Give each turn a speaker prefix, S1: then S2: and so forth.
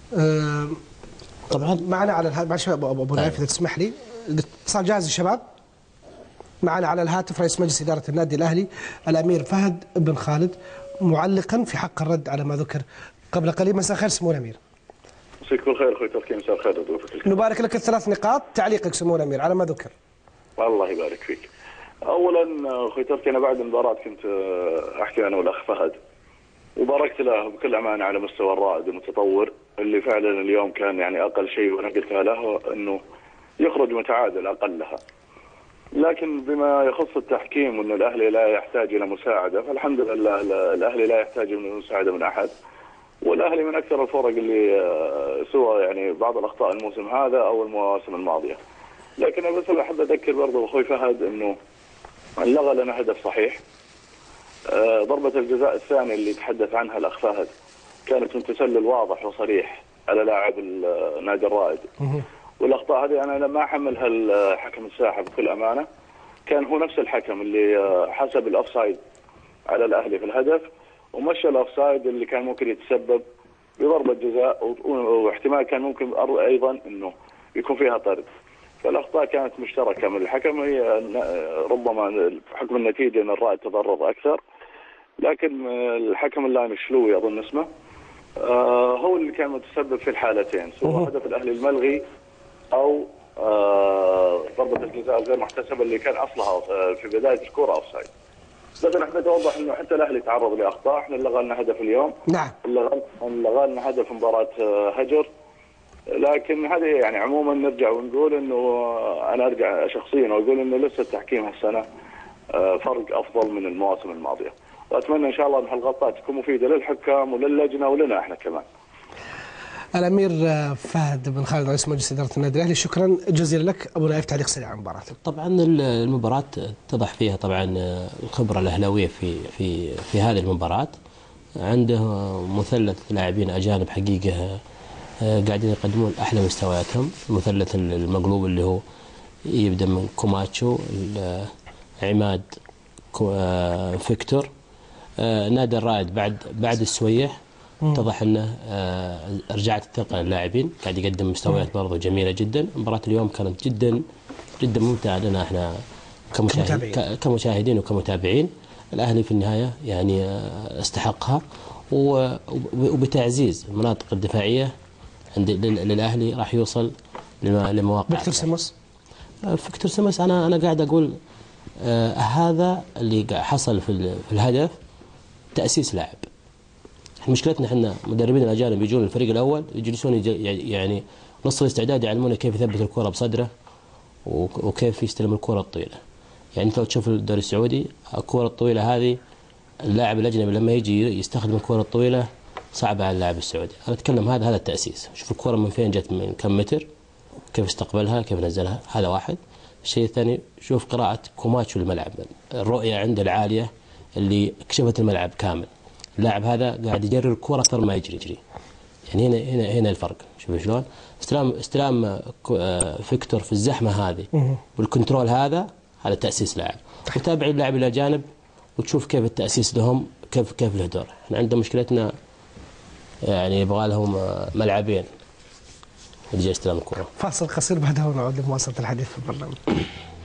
S1: آه،
S2: طبعا
S1: معنا على الهاتف، معلش ابو نايف اذا تسمح لي، الاتصال جاهز يا شباب. معنا على الهاتف رئيس مجلس اداره النادي الاهلي الامير فهد بن خالد، معلقا في حق الرد على ما ذكر قبل قليل. مساء الخير سمو الامير.
S3: مساك بالخير اخوي تركي، مساء الخير ضيوفك.
S1: نبارك لك الثلاث نقاط، تعليقك سمو الامير على ما ذكر.
S3: الله يبارك فيك. اولا اخوي تركي، انا بعد المباراه كنت احكي انا والاخ فهد، وباركت له بكل امانه على مستوى الرائد المتطور اللي فعلا اليوم كان يعني اقل شيء وانا قلتها له انه يخرج متعادل اقلها. لكن بما يخص التحكيم وانه الاهلي لا يحتاج الى مساعده، فالحمد لله الاهلي لا يحتاج الى مساعده من احد، والاهلي من اكثر الفرق اللي سوى يعني بعض الاخطاء الموسم هذا او المواسم الماضيه. لكن انا بس احب اذكر برضه اخوي فهد انه لغى لنا هدف صحيح. ضربه الجزاء الثانيه اللي تحدث عنها الاخ فهد كانت من تسلل واضح وصريح على لاعب نادي الرائد. والاخطاء هذه انا ما احملها الحكم الساحه بكل امانه. كان هو نفس الحكم اللي حسب الاوفسايد على الاهلي في الهدف، ومشى الاوفسايد اللي كان ممكن يتسبب بضربه جزاء، واحتمال كان ممكن ايضا انه يكون فيها طرد. فالاخطاء كانت مشتركه من الحكم، هي ربما حكم النتيجه ان الرائد تضرر اكثر، لكن الحكم الان الشلوي اظن اسمه هو اللي كان متسبب في الحالتين، سواء هدف الاهلي الملغي او ضربه الجزاء غير محتسبه اللي كان اصلها في بدايه الكره اوفسايد. لكن حبيت اوضح انه حتى الاهلي تعرض لاخطاء، احنا لغى لنا هدف اليوم.
S1: نعم.
S3: لغى لنا هدف مباراه هجر. لكن هذه يعني عموما نرجع ونقول انه انا ارجع شخصيا واقول انه لسه التحكيم هالسنه فرق افضل من المواسم الماضيه، واتمنى ان شاء الله ان هالغلطات تكون مفيده للحكام وللجنه ولنا احنا كمان.
S1: الامير فهد بن خالد رئيس مجلس اداره النادي الاهلي، شكرا جزيلا لك. ابو نايف تعليق سريع عن المباراه.
S2: طبعا المباراه اتضح فيها طبعا الخبره الاهلاويه في هذه المباراه. عنده مثلث لاعبين اجانب حقيقه قاعدين يقدمون احلى مستوياتهم. المثلث المقلوب اللي هو يبدا من كوماتشو، عماد، فيكتور. نادي الرائد بعد السويح اتضح انه رجعت الثقه للاعبين، قاعد يقدم مستويات برضه جميله جدا. مباراه اليوم كانت جدا جدا ممتعه لنا احنا كمشاهدين وكمتابعين. الاهلي في النهايه يعني استحقها، وبتعزيز المناطق الدفاعيه عند للاهلي راح يوصل لمواقع. فيكتور سمس انا قاعد اقول هذا اللي حصل في الهدف تاسيس لاعب. مشكلتنا احنا مدربين الاجانب يجون الفريق الاول يجلسون يعني نص الاستعداد يعلمونه كيف يثبت الكره بصدره وكيف يستلم الكره الطويله. يعني انت لو تشوف الدوري السعودي الكره الطويله هذه اللاعب الاجنبي لما يجي يستخدم الكره الطويله صعبه على اللاعب السعودي. انا اتكلم هذا التاسيس، شوف الكره من فين جت، من كم متر، كيف استقبلها، كيف نزلها، هذا واحد. الشيء الثاني شوف قراءه كوماتشو الملعب، الرؤيه عنده العاليه اللي كشفت الملعب كامل. اللاعب هذا قاعد يجري الكره اكثر ما يجري. يعني هنا الفرق. شوف شلون استلام فيكتور في الزحمه هذه والكنترول هذا تاسيس لاعب. وتابع اللاعب الاجانب وتشوف كيف التاسيس لهم، كيف له دور. احنا عندنا مشكلتنا يعني يبغى لهم ملعبين اللي جاي يستلم الكره.
S1: فاصل قصير بعدها ونعود لمواصله الحديث في البرنامج.